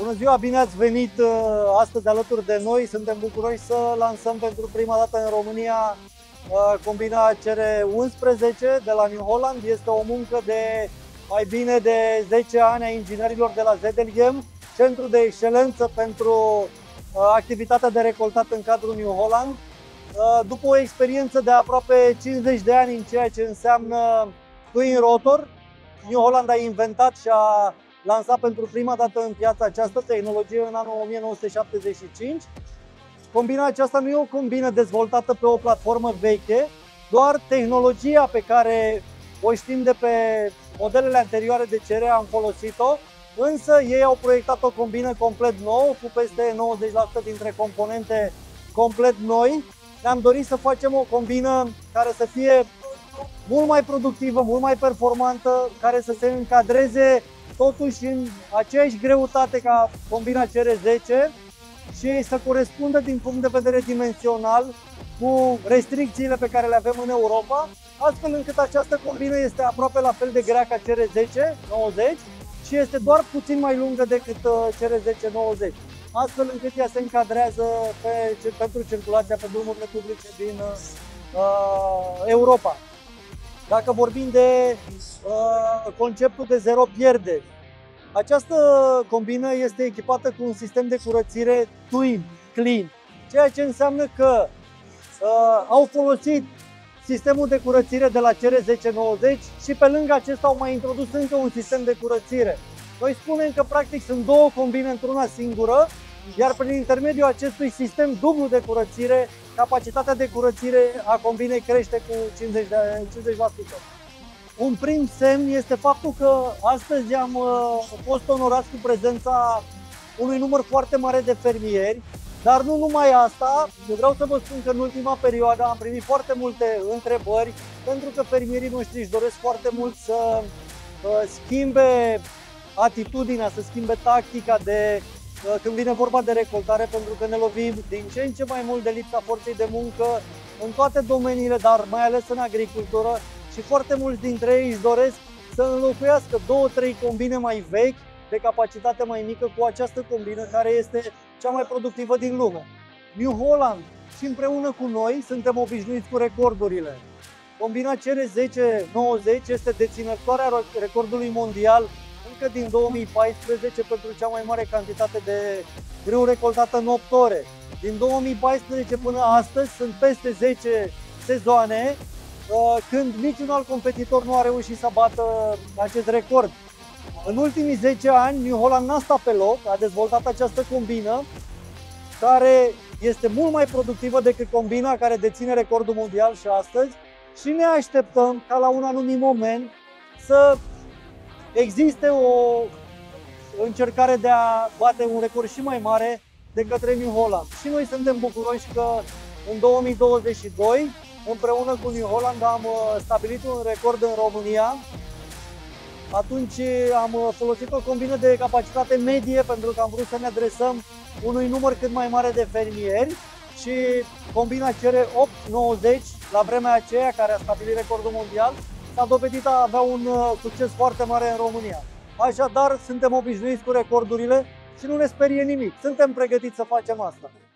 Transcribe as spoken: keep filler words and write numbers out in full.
Bună ziua, bine ați venit astăzi alături de noi. Suntem bucuroși să lansăm pentru prima dată în România combina C R unsprezece de la New Holland. Este o muncă de mai bine de zece ani a inginerilor de la Zedelgem, centru de excelență pentru activitatea de recoltat în cadrul New Holland. După o experiență de aproape cincizeci de ani în ceea ce înseamnă twin rotor, New Holland a inventat și a lansat pentru prima dată în piață această tehnologie în anul o mie nouă sute șaptezeci și cinci. Combina aceasta nu e o combină dezvoltată pe o platformă veche, doar tehnologia pe care o știm de pe modelele anterioare de C R am folosit-o, însă ei au proiectat o combină complet nouă, cu peste nouăzeci la sută dintre componente complet noi. Ne-am dorit să facem o combină care să fie mult mai productivă, mult mai performantă, care să se încadreze totuși în aceeași greutate ca combina C R zece și să corespundă din punct de vedere dimensional cu restricțiile pe care le avem în Europa, astfel încât această combină este aproape la fel de grea ca C R zece nouăzeci și este doar puțin mai lungă decât C R zece nouăzeci, astfel încât ea se încadrează pe, pentru circulația pe drumurile publice din uh, Europa. Dacă vorbim de uh, conceptul de zero pierderi, această combină este echipată cu un sistem de curățire Twin, Clean, ceea ce înseamnă că uh, au folosit sistemul de curățire de la C R zece nouăzeci și pe lângă acesta au mai introdus încă un sistem de curățire. Noi spunem că practic sunt două combine într-una singură, iar prin intermediul acestui sistem dublu de curățire, capacitatea de curățire a combinei crește cu cincizeci la sută. Un prim semn este faptul că astăzi am fost onorați cu prezența unui număr foarte mare de fermieri, dar nu numai asta. Eu vreau să vă spun că în ultima perioadă am primit foarte multe întrebări, pentru că fermierii noștri își doresc foarte mult să schimbe atitudinea, să schimbe tactica de când vine vorba de recoltare, pentru că ne lovim din ce în ce mai mult de lipsa forței de muncă în toate domeniile, dar mai ales în agricultură, și foarte mulți dintre ei își doresc să înlocuiască două, trei combine mai vechi, de capacitate mai mică, cu această combină care este cea mai productivă din lume. New Holland și împreună cu noi suntem obișnuiți cu recordurile. Combina C R zece nouăzeci este deținătoarea recordului mondial încă din două mii paisprezece pentru cea mai mare cantitate de grâu recoltată în opt ore. Din două mii paisprezece până astăzi sunt peste zece sezoane când niciun alt competitor nu a reușit să bată acest record. În ultimii zece ani, New Holland n-a stat pe loc, a dezvoltat această combină care este mult mai productivă decât combina care deține recordul mondial și astăzi, și ne așteptăm ca la un anumit moment să existe o încercare de a bate un record și mai mare de către New Holland. Și noi suntem bucuroși că în două mii douăzeci și doi, împreună cu New Holland, am stabilit un record în România. Atunci am folosit o combină de capacitate medie pentru că am vrut să ne adresăm unui număr cât mai mare de fermieri, și combina C R opt nouăzeci, la vremea aceea, care a stabilit recordul mondial, s-a dovedit a avea un succes foarte mare în România. Așadar, suntem obișnuiți cu recordurile și nu ne sperie nimic. Suntem pregătiți să facem asta.